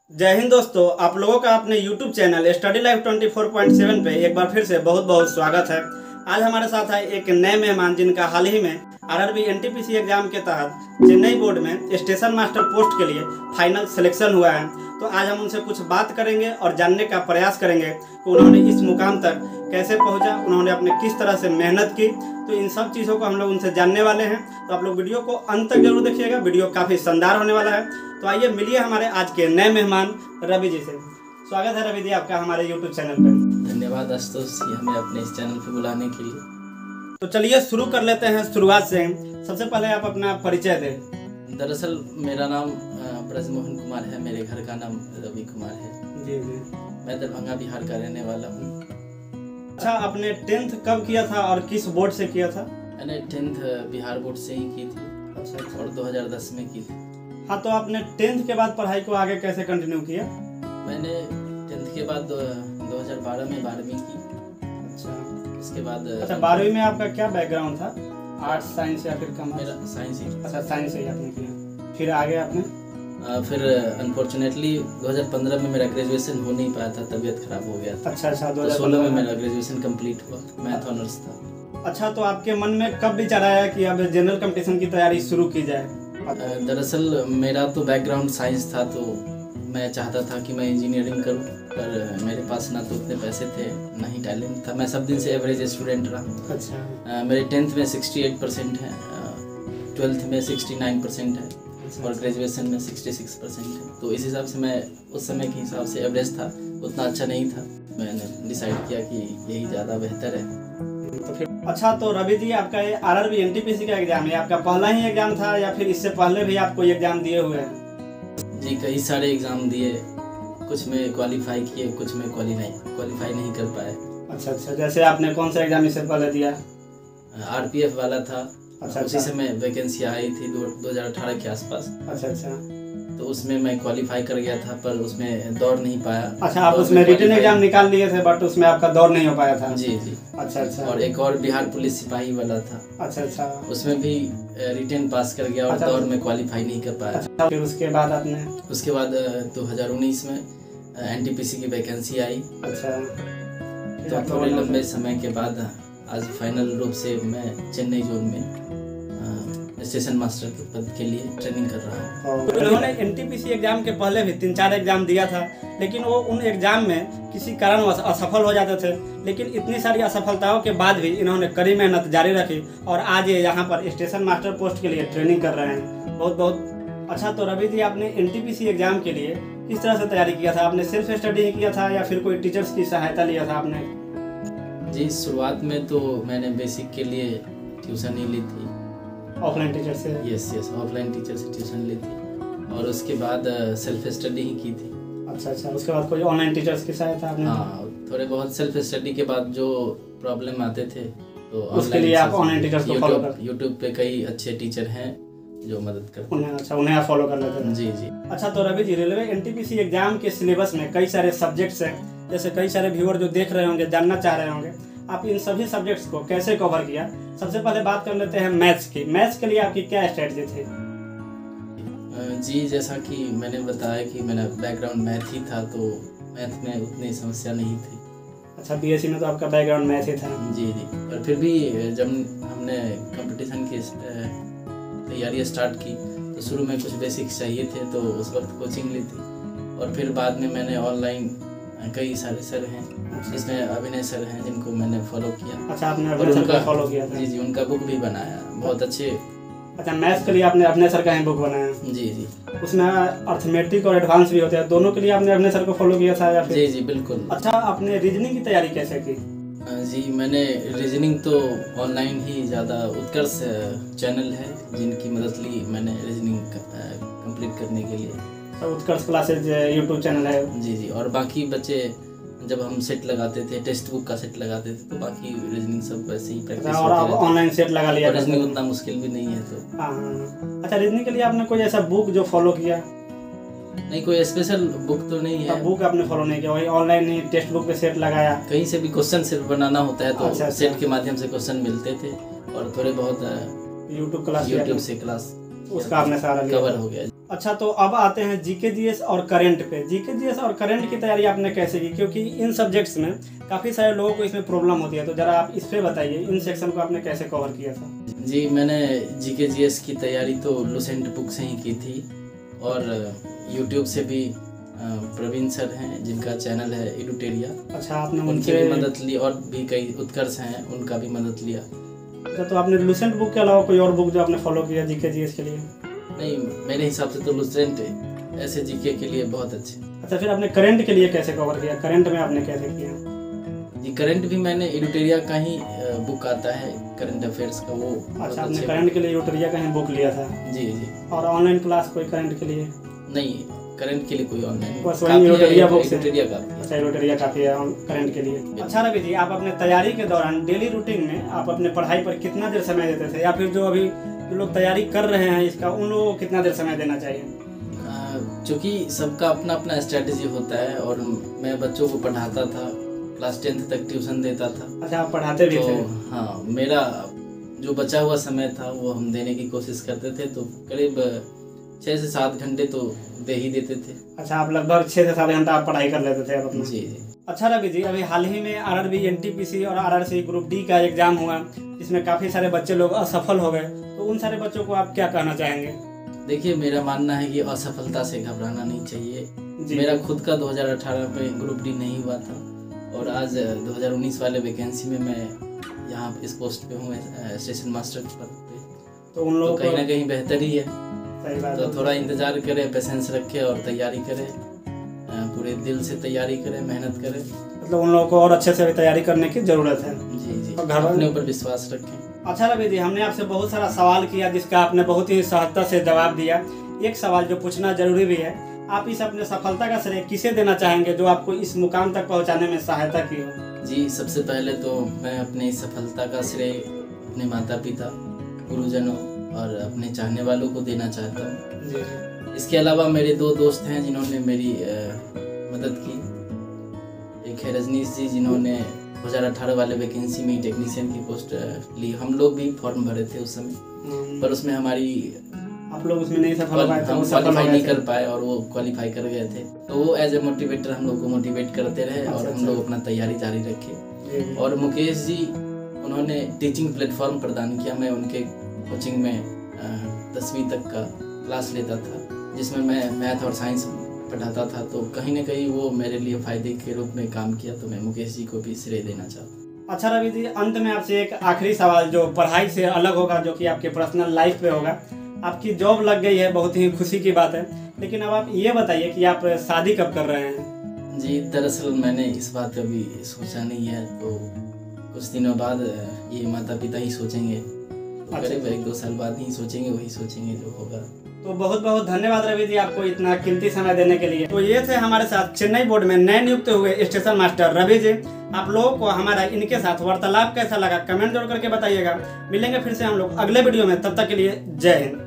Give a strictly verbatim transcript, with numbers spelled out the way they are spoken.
जय हिंद दोस्तों, आप लोगों का अपने YouTube channel study life twenty four point seven पे एक बार फिर से बहुत बहुत स्वागत है। आज हमारे साथ है एक नए मेहमान जिनका हाल ही में आरआरबी एनटीपीसी एग्जाम के तहत चेन्नई बोर्ड में स्टेशन मास्टर पोस्ट के लिए फाइनल सिलेक्शन हुआ है। तो आज हम उनसे कुछ बात करेंगे और जानने का प्रयास करेंगे कि उन्होंने इस मुकाम तक कैसे पहुंचा, उन्होंने अपने किस तरह से मेहनत की। तो इन सब चीज़ों को हम लोग उनसे जानने वाले हैं। तो आप लोग वीडियो को अंत तक जरूर देखिएगा, वीडियो काफ़ी शानदार होने वाला है। तो आइए मिलिए हमारे आज के नए मेहमान रवि जी से। स्वागत है रवि जी आपका हमारे यूट्यूब चैनल पर। धन्यवाद आशुतोष जी हमें अपने इस चैनल पर बुलाने के लिए। तो चलिए शुरू कर लेते हैं शुरुआत से। सबसे पहले आप अपना परिचय दें। दरअसल मेरा नाम ब्रजमोहन कुमार है, मेरे घर का नाम रवि कुमार है। जी जी। मैं दरभंगा बिहार का रहने वाला हूँ। अच्छा, आपने टेंथ कब किया था और किस बोर्ड से किया था? मैंने टेंथ बिहार बोर्ड से ही की थी। अच्छा। और दो हज़ार दस में की थी। हाँ, तो आपने टेंथ के बाद पढ़ाई को आगे कैसे कंटिन्यू किया? मैंने टेंथ के बाद दो हज़ार बारह में बारहवीं की। अच्छा, उसके बाद अच्छा बारहवीं में आपका क्या बैकग्राउंड था? आर्ट्स, साइंस या फिर कॉमर्स? मेरा साइंस ही। अच्छा, साइंस ही आपने किया। फिर आगे आपने आ, फिर अनफॉर्चुनेटली दो हज़ार पंद्रह में मेरा ग्रेजुएशन हो नहीं पाया था, तबीयत खराब हो गया था। अच्छा अच्छा। दो हज़ार सोलह में मेरा ग्रेजुएशन कंप्लीट हुआ, मैथ ऑनर्स था। अच्छा, तो आपके मन में कब विचार आया कि अब जनरल कंपटीशन की तैयारी शुरू की जाए? दरअसल मेरा तो बैकग्राउंड साइंस था, तो मैं चाहता था कि मैं इंजीनियरिंग करूं, पर मेरे पास ना तो उतने पैसे थे ना ही टैलेंट था। मैं सब दिन से एवरेज स्टूडेंट रहा। अच्छा। मेरे टेंथ में सिक्सटी एट परसेंट है, ट्वेल्थ में सिक्सटी नाइन परसेंट है और ग्रेजुएशन में सिक्सटी सिक्स परसेंट है। तो इस हिसाब से मैं उस समय के हिसाब से एवरेज था, उतना अच्छा नहीं था। मैंने डिसाइड किया कि यही ज़्यादा बेहतर है। तो फिर अच्छा, तो रवि जी आपका ये आरआरबी एनटीपीसी का एग्जाम है, आपका पहला ही एग्जाम था या फिर इससे पहले भी आप कोई एग्जाम दिए हुए हैं? जी कई सारे एग्जाम दिए, कुछ में क्वालिफाई किए, कुछ में क्वालिफाई क्वालिफाई नहीं कर पाए। अच्छा अच्छा। जैसे आपने कौन सा एग्जाम इससे पहले दिया? आरपीएफ वाला था। अच्छा। उसी समय वैकेंसी आई थी दो हज़ार अठारह के आसपास। अच्छा अच्छा। तो उसमें मैं क्वालिफाई कर गया था, पर उसमें दौड़ नहीं पाया। अच्छा, आप उसमें रिटन एग्जाम निकाल लिए थे बट उसमें आपका दौड़ नहीं हो पाया था? जी जी। अच्छा अच्छा। और एक और बिहार पुलिस सिपाही वाला था। अच्छा अच्छा। उसमें भी रिटन पास कर गया और अच्छा, दौड़ में क्वालिफाई नहीं कर पाया। अच्छा, फिर उसके बाद आपने उसके बाद दो हज़ार उन्नीस में एनटीपीसी की वैकेंसी आई। अच्छा। तो थोड़े लंबे समय के बाद आज फाइनल रूप से मैं चेन्नई जोन में स्टेशन मास्टर के पद के लिए ट्रेनिंग कर रहा हूँ। उन्होंने एनटीपीसी एग्जाम के पहले भी तीन चार एग्जाम दिया था, लेकिन वो उन एग्जाम में किसी कारणवश असफल हो जाते थे। लेकिन इतनी सारी असफलताओं के बाद भी इन्होंने कड़ी मेहनत जारी रखी और आज ये यहाँ पर स्टेशन मास्टर पोस्ट के लिए ट्रेनिंग कर रहे हैं। बहुत बहुत अच्छा। तो रवि जी आपने एनटीपीसी एग्जाम के लिए किस तरह से तैयारी किया था? आपने सेल्फ स्टडी ही किया था या फिर कोई टीचर्स की सहायता लिया था आपने? जी शुरुआत में तो मैंने बेसिक के लिए ट्यूशन ही ली थी, ऑफलाइन टीचर से। यस यस ऑफलाइन टीचर से ट्यूशन ली थी और उसके बाद सेल्फ स्टडी ही की थी। अच्छा अच्छा। उसके बाद कोई ऑनलाइन टीचर्स की सहायता आपने? हाँ, थोड़े बहुत सेल्फ स्टडी के बाद जो प्रॉब्लम आते थे तो उसके लिए आप ऑनलाइन टीचर्स को फॉलो कर? यूट्यूब पे कई अच्छे टीचर हैं जो मदद करते हैं। अच्छा, उन्हें आप फॉलो कर लेते हैं? जी जी। अच्छा, तो Ravi ji railway NTPC exam के सिलेबस में कई सारे सब्जेक्ट्स हैं, जैसे कई सारे व्यूअर जो देख रहे होंगे जानना चाह रहे होंगे आप इन सभी सब्जेक्ट्स को कैसे कवर किया। सबसे पहले बात कर लेते हैं मैथ्स की। मैथ्स के लिए आपकी क्या स्ट्रेटजी थी? जी जैसा कि मैंने बताया कि मेरा बैकग्राउंड मैथ ही था, तो मैथ में उतनी समस्या नहीं थी। अच्छा, बीएससी में तो आपका बैकग्राउंड मैथ ही था? जी जी। पर फिर भी जब हमने कंपटीशन की तैयारी स्टार्ट की तो शुरू में कुछ बेसिक्स चाहिए थे, तो उस वक्त कोचिंग ली थी और फिर बाद में मैंने ऑनलाइन कई सारे सर हैं, जिसमें अभिनय सर हैं जिनको मैंने फॉलो किया। अच्छा, आपने अभिनय सर को फॉलो किया था? जी जी। उनका बुक भी बनाया, बहुत अच्छे। अच्छा, मैथ्स के लिए आपने अभिनय सर का ही बुक बनाया? जी जी। उसमें अर्थमेटिक और एडवांस भी होते हैं, दोनों के लिए आपने अभिनय सर को फॉलो किया था या फिर? जी जी बिल्कुल। अच्छा, आपने रीजनिंग की तैयारी कैसे की? जी मैंने रीजनिंग तो ऑनलाइन ही ज़्यादा उत्कर्ष चैनल है जिनकी मदद ली मैंने रीजनिंग कंप्लीट करने के लिए। तो उत्कर्ष क्लासेज यूट्यूब चैनल है? जी जी। और बाकी बच्चे जब हम सेट लगाते थे, टेक्स्ट बुक का सेट लगाते थे, तो बाकी रीजनिंग सब वैसे ही प्रैक्टिस और आप ऑनलाइन सेट लगा लिया? रीजनिंग उतना मुश्किल भी नहीं है तो। हाँ। अच्छा, रीजनिंग के लिए आपने कोई ऐसा बुक जो फॉलो किया? नहीं, कोई स्पेशल बुक तो नहीं है। बुक आपने फॉलो नहीं किया, वही ऑनलाइन ही टेक्स्ट बुक पे सेट लगाया? कहीं से भी क्वेश्चन सेट बनाना होता है तो अच्छा, अच्छा। सेट के माध्यम से क्वेश्चन मिलते थे और थोड़े बहुत यूट्यूब क्लास यूट्यूब से क्लास उसका आपने सारा लिया कवर हो गया। अच्छा, तो अब आते हैं जीके जीएस और करंट पे। जीके जीएस और करंट की तैयारी आपने कैसे की, क्योंकि इन सब्जेक्ट्स में काफ़ी सारे लोगों को इसमें प्रॉब्लम होती है, तो ज़रा आप इस पे बताइए इन सेक्शन को आपने कैसे कवर किया था। जी, मैंने जीके जीएस की तैयारी तो लुसेंट बुक से ही की थी, और यूट्यूब से भी प्रवीण सर हैं जिनका चैनल है एडुटेरिया, अच्छा आपने उनकी उनसे भी मदद ली, और भी कई उत्कर्ष हैं उनका भी मदद लिया। अच्छा, तो आपने लुसेंट बुक के अलावा कोई और बुक जो आपने फॉलो किया जीके जीएस के लिए? नहीं, मेरे हिसाब से तो लुसेंट ऐसे जीके के लिए बहुत अच्छे। अच्छा, फिर आपने करंट के लिए कैसे कवर किया, करंट में आपने कैसे किया? जी, करंट भी मैंने एडुटेरिया का ही बुक आता है करंट अफेयर्स का, वो अच्छा, आपने करंट के लिए एडुटेरिया का ही बुक लिया था? जी जी। और ऑनलाइन क्लास कोई करंट के लिए? नहीं, करंट के लिए कोई ऑनलाइन, बस वही एडुटेरिया बुक से? एडुटेरिया का। अच्छा, एडुटेरिया काफ़ी है करंट के लिए। अच्छा रवि जी, आप अपने तैयारी के दौरान डेली रूटीन में आप अपने पढ़ाई पर कितना देर समय देते थे, या फिर जो अभी जो लोग तैयारी कर रहे हैं इसका, उन लोगों को कितना देर समय देना चाहिए? क्योंकि सबका अपना अपना स्ट्रेटजी होता है, और मैं बच्चों को पढ़ाता था, क्लास टेंथ तक ट्यूशन देता था। अच्छा, आप पढ़ाते भी तो थे? हाँ, मेरा जो बचा हुआ समय था वो हम देने की कोशिश करते थे, तो करीब छः से सात घंटे तो दे ही देते थे। अच्छा, आप लगभग छः से सात घंटा आप पढ़ाई कर लेते थे आप अपना? जी जी। अच्छा रवि जी, अभी हाल ही में आरआरबी, एनटीपीसी और आरआरसी ग्रुप डी का एग्जाम हुआ, जिसमें काफ़ी सारे बच्चे लोग असफल हो गए, तो उन सारे बच्चों को आप क्या कहना चाहेंगे? देखिए, मेरा मानना है कि असफलता से घबराना नहीं चाहिए। मेरा खुद का दो हज़ार अठारह में ग्रुप डी नहीं हुआ था, और आज दो हज़ार उन्नीस वाले वैकेंसी में मैं यहाँ इस पोस्ट पे हूँ, स्टेशन मास्टर पद पे, तो उन लोगों तो कहीं ना कहीं बेहतर ही है। सही बात तो है। थोड़ा इंतजार करें, पेशेंस रखें और तैयारी करें, पूरे दिल से तैयारी करें, मेहनत करें। मतलब उन लोगों को और अच्छे से भी तैयारी करने की ज़रूरत है। जी जी, और घर अपने ऊपर विश्वास रखें। अच्छा रवि जी, हमने आपसे बहुत सारा सवाल किया जिसका आपने बहुत ही सहजता से जवाब दिया। एक सवाल जो पूछना जरूरी भी है, आप इस अपने सफलता का श्रेय किसे देना चाहेंगे जो आपको इस मुकाम तक पहुंचाने में सहायता की हो? जी, सबसे पहले तो मैं अपने इस सफलता का श्रेय अपने माता पिता, गुरुजनों और अपने चाहने वालों को देना चाहता हूँ। जी। इसके अलावा मेरे दो दोस्त हैं जिन्होंने मेरी आ, मदद की। एक है रजनीश जी, जिन्होंने दो हज़ार अठारह वाले वैकेंसी में टेक्नीशियन की पोस्ट ली। हम लोग भी फॉर्म भरे थे उस समय, पर उसमें हमारी आप लोग उसमें नहीं सफल हो पाए, हम क्वालिफाई नहीं कर पाए, और वो क्वालिफाई कर गए थे। तो वो एज ए मोटिवेटर हम लोग को मोटिवेट करते रहे, और हम लोग अपना तैयारी जारी रखे। और मुकेश जी, उन्होंने टीचिंग प्लेटफॉर्म प्रदान किया। मैं उनके कोचिंग में दसवीं तक का क्लास लेता था, जिसमें मैं मैथ और साइंस पढ़ाता था, तो कहीं ना कहीं वो मेरे लिए फ़ायदे के रूप में काम किया। तो मैं मुकेश जी को भी श्रेय देना चाहता हूँ। अच्छा रवि जी, अंत में आपसे एक आखिरी सवाल जो पढ़ाई से अलग होगा, जो कि आपके पर्सनल लाइफ पे होगा। आपकी जॉब लग गई है, बहुत ही खुशी की बात है, लेकिन अब आप ये बताइए कि आप शादी कब कर रहे हैं? जी, दरअसल मैंने इस बात का भी सोचा नहीं है, तो कुछ दिनों बाद ये माता पिता ही सोचेंगे। तो करीब एक दो साल बाद ही सोचेंगे, वही सोचेंगे जो होगा। तो बहुत बहुत धन्यवाद रवि जी, आपको इतना कीमती समय देने के लिए। तो ये थे हमारे साथ चेन्नई बोर्ड में नए नियुक्त हुए स्टेशन मास्टर रवि जी। आप लोगों को हमारा इनके साथ वार्तालाप कैसा लगा कमेंट जरूर करके बताइएगा। मिलेंगे फिर से हम लोग अगले वीडियो में, तब तक के लिए जय हिंद।